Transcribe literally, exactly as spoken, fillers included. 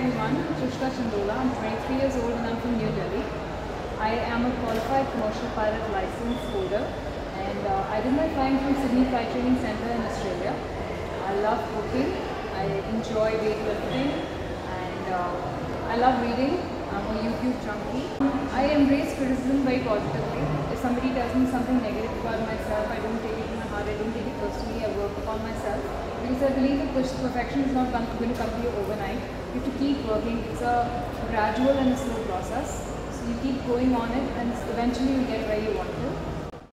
everyone, Trishla Chandola. I'm twenty-three years old and I'm from New Delhi. I am a qualified commercial pilot license holder, and uh, I did my flying from Sydney Flight Training Centre in Australia. I love cooking, I enjoy weightlifting, and uh, I love reading. I'm a YouTube junkie. I embrace criticism very positively. If somebody tells me something negative about myself, I don't take it to my heart, I don't take it personally, I work upon myself. Because I believe that perfection is not going to come to you overnight. You have to keep working. It's a gradual and a slow process. So you keep going on it and eventually you get where you want to.